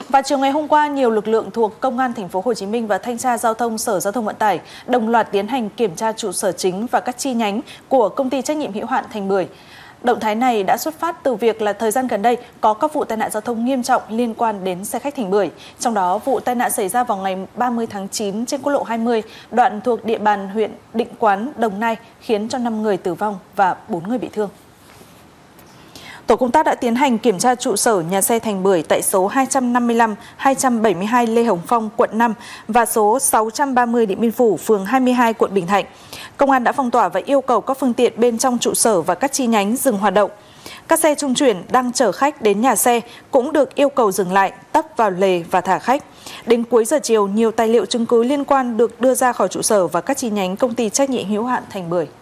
Vào chiều ngày hôm qua, nhiều lực lượng thuộc Công an thành phố Hồ Chí Minh và Thanh tra Giao thông Sở Giao thông Vận tải đồng loạt tiến hành kiểm tra trụ sở chính và các chi nhánh của công ty trách nhiệm hữu hạn Thành Bưởi. Động thái này đã xuất phát từ việc là thời gian gần đây có các vụ tai nạn giao thông nghiêm trọng liên quan đến xe khách Thành Bưởi. Trong đó, vụ tai nạn xảy ra vào ngày 30 tháng 9 trên quốc lộ 20, đoạn thuộc địa bàn huyện Định Quán, Đồng Nai, khiến cho 5 người tử vong và 4 người bị thương. Tổ công tác đã tiến hành kiểm tra trụ sở nhà xe Thành Bưởi tại số 255, 272 Lê Hồng Phong, quận 5 và số 630 Điện Biên Phủ, phường 22, quận Bình Thạnh. Công an đã phong tỏa và yêu cầu các phương tiện bên trong trụ sở và các chi nhánh dừng hoạt động. Các xe trung chuyển đang chở khách đến nhà xe cũng được yêu cầu dừng lại, tấp vào lề và thả khách. Đến cuối giờ chiều, nhiều tài liệu chứng cứ liên quan được đưa ra khỏi trụ sở và các chi nhánh công ty trách nhiệm hữu hạn Thành Bưởi.